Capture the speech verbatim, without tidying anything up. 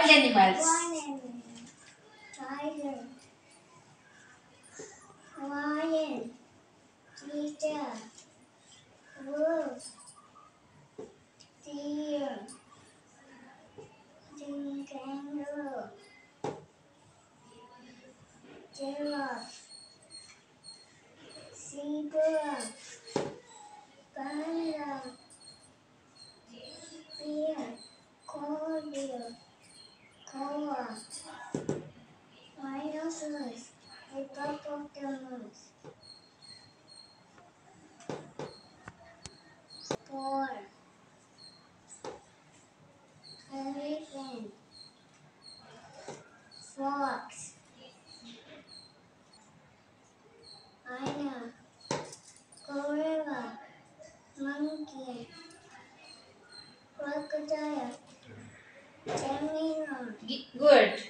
Wild animals. Tiger, lion, cheetah, wolf, deer, kangaroo, giraffe, zebra, panda, bear, crocodile, koala, rhinoceros, hippopotamus, boar, elephant, fox, hyena, gorilla, monkey, crocodile, tamarind, G- Good.